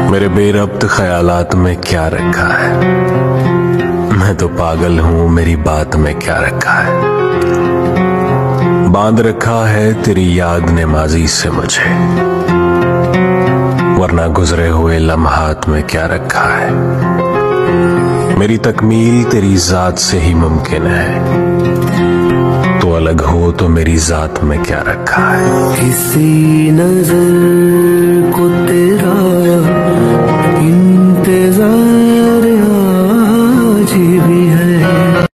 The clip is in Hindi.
मेरे बेरब्त ख्यालात में क्या रखा है? मैं तो पागल हूं, मेरी बात में क्या रखा है? बांध रखा है तेरी याद ने माजी से मुझे, वरना गुजरे हुए लम्हात में क्या रखा है? मेरी तकमील तेरी जात से ही मुमकिन है, तो अलग हो तो मेरी जात में क्या रखा है? किसी नजर